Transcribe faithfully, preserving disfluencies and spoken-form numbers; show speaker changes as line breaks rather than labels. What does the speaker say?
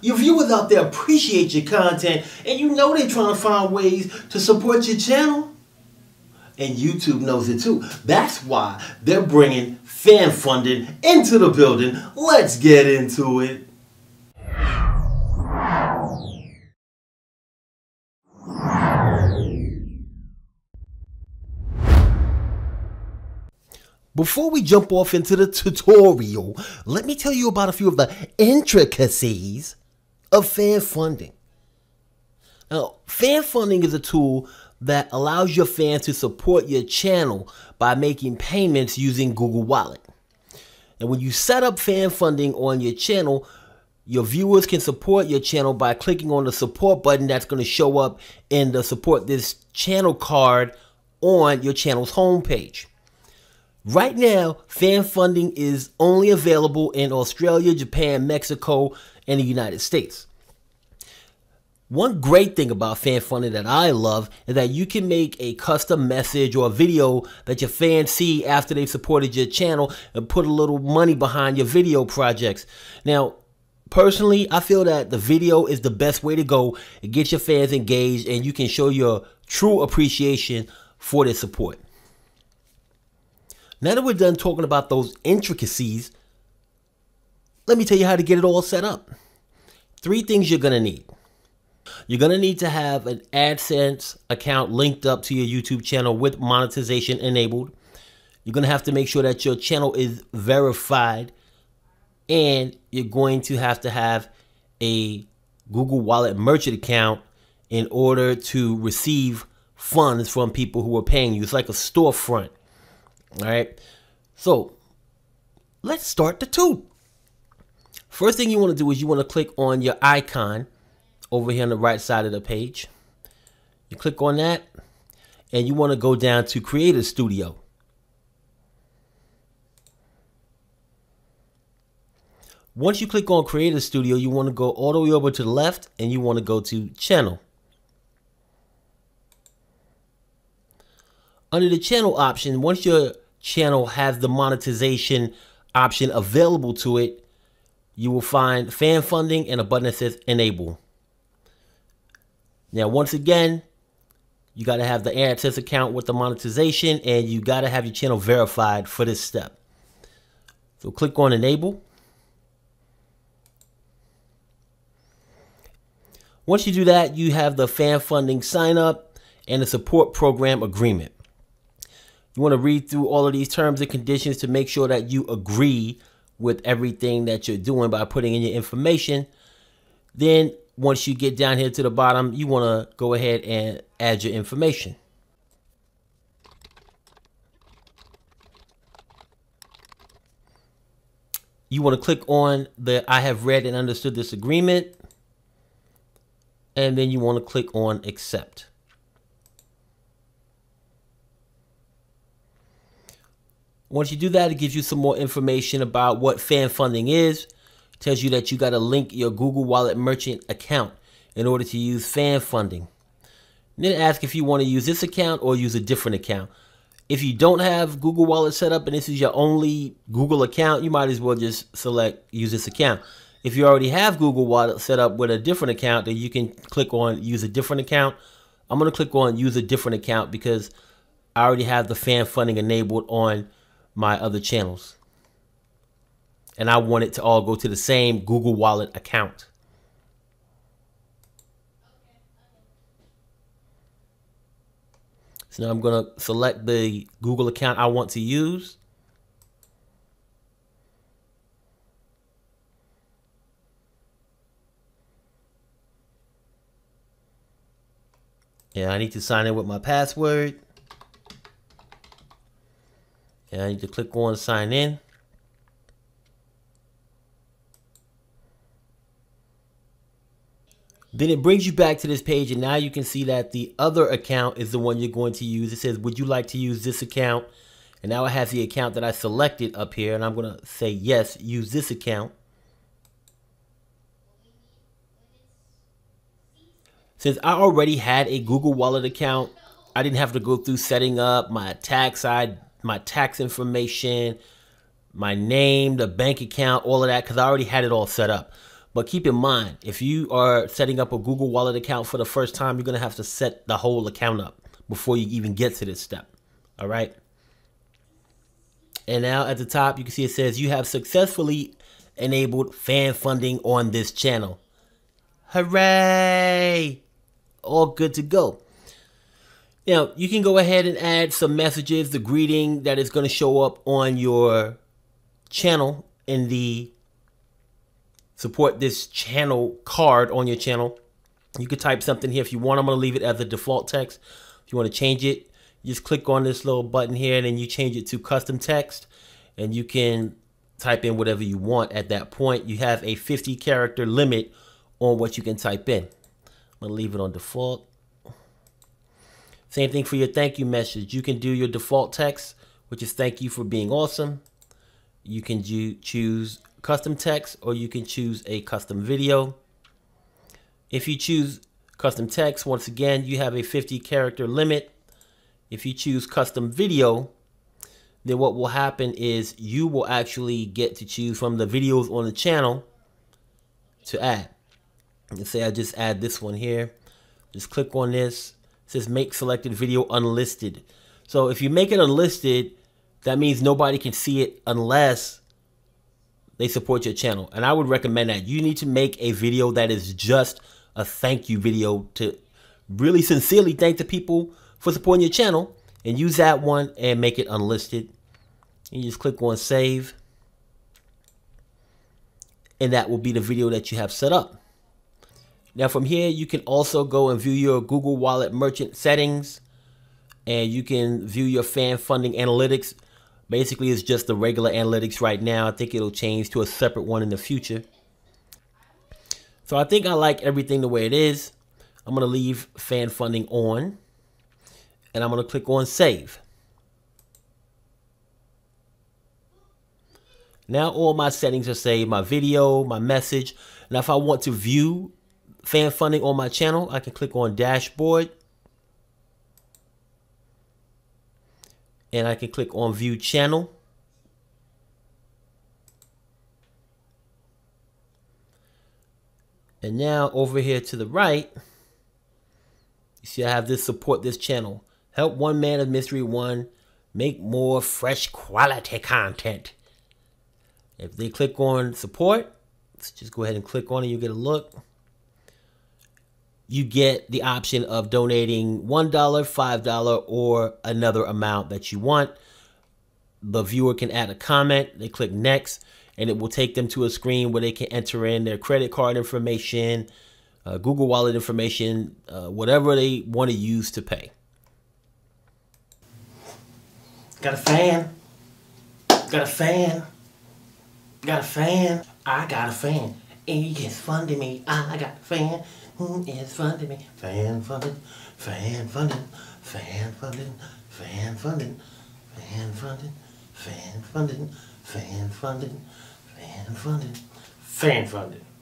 Your viewers out there appreciate your content, and you know they're trying to find ways to support your channel. And YouTube knows it too. That's why they're bringing fan funding into the building. Let's get into it. Before we jump off into the tutorial, let me tell you about a few of the intricacies of fan funding. Now, fan funding is a tool that allows your fans to support your channel by making payments using Google Wallet. And when you set up fan funding on your channel, your viewers can support your channel by clicking on the support button that's going to show up in the support this channel card on your channel's homepage. Right now, fan funding is only available in Australia, Japan, Mexico, and the United States. One great thing about fan funding that I love is that you can make a custom message or a video that your fans see after they've supported your channel and put a little money behind your video projects. Now, personally, I feel that the video is the best way to go and get your fans engaged, and you can show your true appreciation for their support. Now that we're done talking about those intricacies, let me tell you how to get it all set up. Three things you're going to need. You're going to need to have an Adsense account linked up to your YouTube channel with monetization enabled. You're going to have to make sure that your channel is verified. And you're going to have to have a Google Wallet merchant account in order to receive funds from people who are paying you. It's like a storefront. All right, so let's start the tube. First thing you want to do is you want to click on your icon over here on the right side of the page. You click on that and you want to go down to Creator Studio. Once you click on Creator Studio, you want to go all the way over to the left and you want to go to Channel. Under the channel option, once your channel has the monetization option available to it, you will find fan funding and a button that says enable. Now, once again, you got to have the Adsense account with the monetization, and you got to have your channel verified for this step. So click on enable. Once you do that, you have the fan funding sign up and the support program agreement. You want to read through all of these terms and conditions to make sure that you agree with everything that you're doing by putting in your information. Then once you get down here to the bottom, you want to go ahead and add your information. You want to click on the I have read and understood this agreement. And then you want to click on accept. Once you do that, it gives you some more information about what fan funding is. It tells you that you got to link your Google Wallet merchant account in order to use fan funding. And then ask if you want to use this account or use a different account. If you don't have Google Wallet set up and this is your only Google account, you might as well just select use this account. If you already have Google Wallet set up with a different account, then you can click on use a different account. I'm going to click on use a different account because I already have the fan funding enabled on my other channels. And I want it to all go to the same Google Wallet account. So now I'm going to select the Google account I want to use. Yeah, I need to sign in with my password. And I need to click on sign in. Then it brings you back to this page, and now you can see that the other account is the one you're going to use. It says, would you like to use this account? And now I have the account that I selected up here, and I'm going to say yes, use this account. Since I already had a Google Wallet account, I didn't have to go through setting up my tax I my tax information, my name, the bank account, all of that, because I already had it all set up. But keep in mind, if you are setting up a Google Wallet account for the first time, you're going to have to set the whole account up before you even get to this step. All right. And now at the top, you can see it says you have successfully enabled fan funding on this channel. Hooray! All good to go. Now, you can go ahead and add some messages, the greeting that is going to show up on your channel in the support this channel card on your channel. You could type something here if you want. I'm going to leave it as a default text. If you want to change it, you just click on this little button here and then you change it to custom text, and you can type in whatever you want at that point. You have a fifty character limit on what you can type in. I'm going to leave it on default. Same thing for your thank you message. You can do your default text, which is thank you for being awesome. You can do, choose custom text, or you can choose a custom video. If you choose custom text, once again, you have a fifty character limit. If you choose custom video, then what will happen is you will actually get to choose from the videos on the channel to add. Let's say I just add this one here. Just click on this. It says make selected video unlisted. So if you make it unlisted, that means nobody can see it unless they support your channel. And I would recommend that. You need to make a video that is just a thank you video to really sincerely thank the people for supporting your channel, and use that one and make it unlisted. And you just click on save. And that will be the video that you have set up. Now from here, you can also go and view your Google Wallet merchant settings, and you can view your fan funding analytics. Basically, it's just the regular analytics right now. I think it'll change to a separate one in the future. So I think I like everything the way it is. I'm going to leave fan funding on, and I'm going to click on save. Now all my settings are saved, my video, my message. Now if I want to view fan funding on my channel, I can click on dashboard, and I can click on view channel. And now over here to the right, you see I have this support this channel. Help one man of mystery one make more fresh quality content. If they click on support, let's just go ahead and click on it. You get a look. You get the option of donating one dollar, five dollars, or another amount that you want. The viewer can add a comment. They click next, and it will take them to a screen where they can enter in their credit card information, uh, Google Wallet information, uh, whatever they want to use to pay. Got a fan. Got a fan. Got a fan. I got a fan. It's funding me. I got a fan. It's funding me. Fan funding. Fan funding. Fan funding. Fan funding. Fan funding. Fan funding. Fan funding. Fan funding. Fan funding.